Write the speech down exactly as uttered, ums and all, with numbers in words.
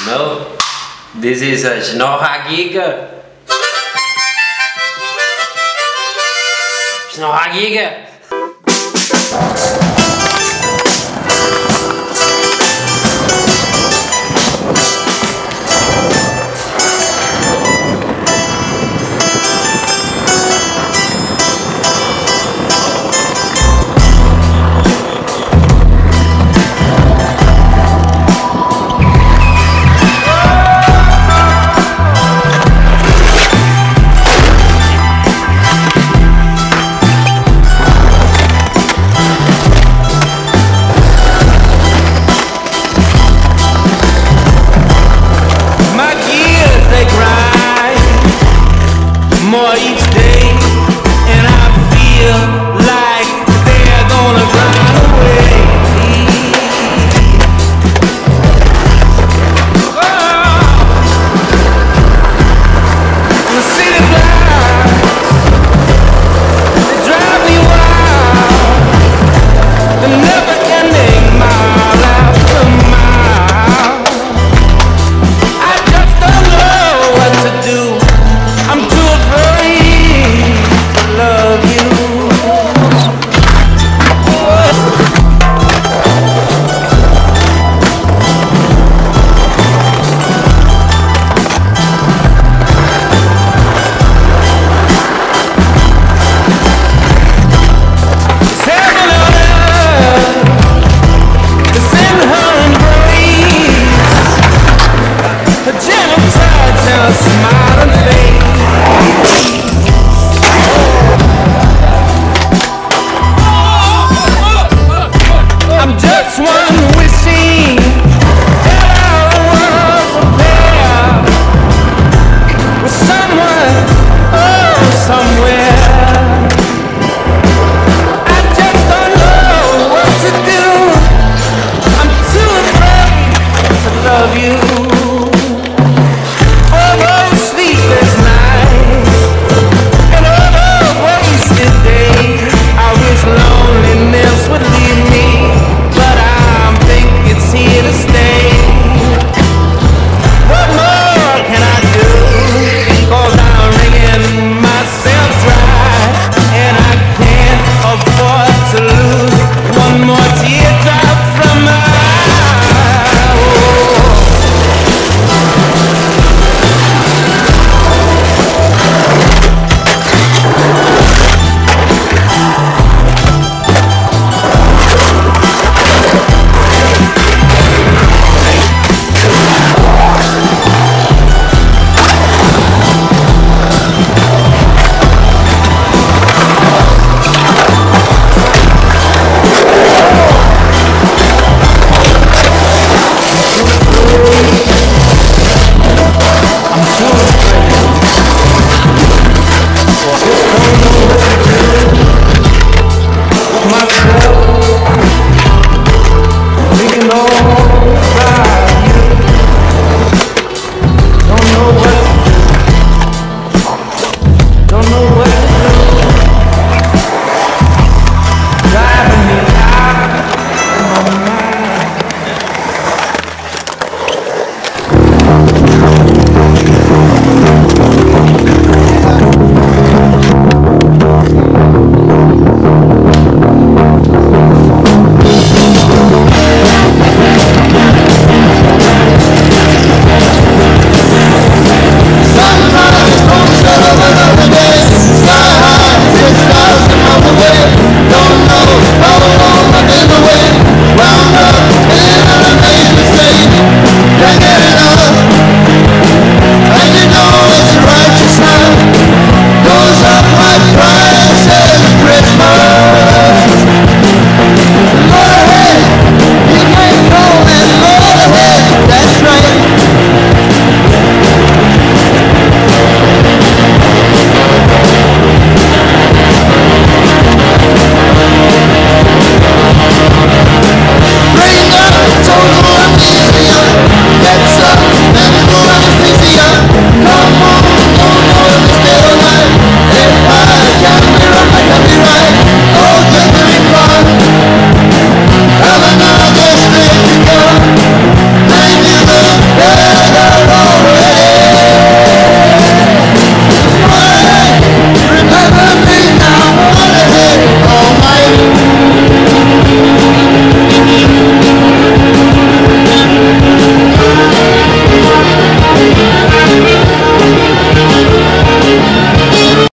No, this is a Snorhagiga. Snorhagiga. More each day, and I feel like they're gonna run away. Oh, the city lights, they drive me wild. The never-ending mile after mile. I just don't know what to do. I'm too afraid to love you. Heaven on earth, it's in her embrace, a gentle touch and a smiling face. I'm just one wishing that I was a pair with someone, oh, somewhere. I just don't know what to do. I'm too afraid to love you.